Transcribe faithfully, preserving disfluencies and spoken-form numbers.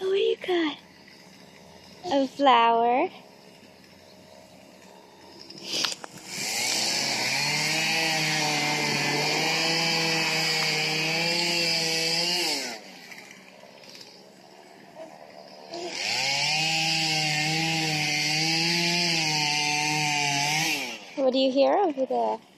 What do you got? A flower. What do you hear over there?